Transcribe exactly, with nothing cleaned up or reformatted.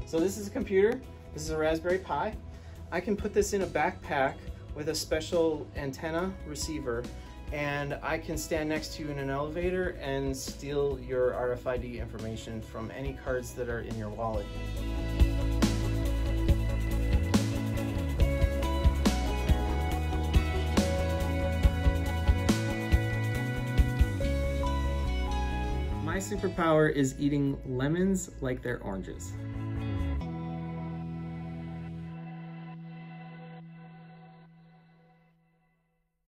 So this is a computer. This is a Raspberry Pi. I can put this in a backpack with a special antenna receiver, and I can stand next to you in an elevator and steal your R F I D information from any cards that are in your wallet. My superpower is eating lemons like they're oranges.